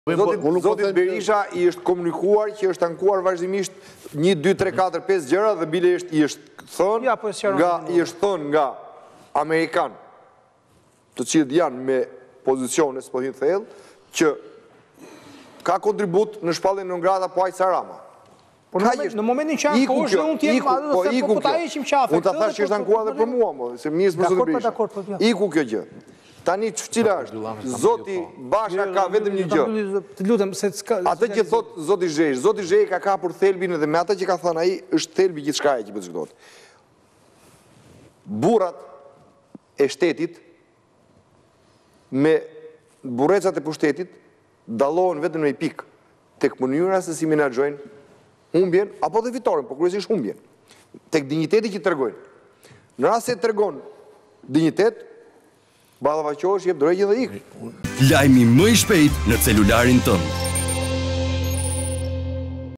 Zotit Berisha i është komunikuar që është ankuar vazhdimisht 1, 2, 3, 4, 5 gjëra dhe bile i është thënë nga Amerikanë, të cilët janë me pozicione, s'po hinë thellë, që ka kontribut në shpalljen non grata po aq Sarama. Në momentin që janë poshtë, unë t'jem po ta heqim qafën. Unë ta thash që është ankuar dhe për mua, se ministri për Zotit Berisha. Iku kjo gjë. Tani cila është? Zoti Basha ka vetëm një gjë. Atë që thot Zoti Zhej, Zoti Zhej ka kapur thelbin edhe me atë që ka thënë ai, është thelbi gjithçkaje që përcaktohet. Burrat e shtetit me burrecat e pushtetit dallohen vetëm në një pikë tek mënyra se si menaxhojnë humbjen apo dhe fitoren, por kryesisht humbjen. Tek dinjiteti që tregojnë. Në rast se tregon dinjitet, ballafaqohesh, jep drejtë dhe ik. Lajmi më i shpejt në celularin tënd.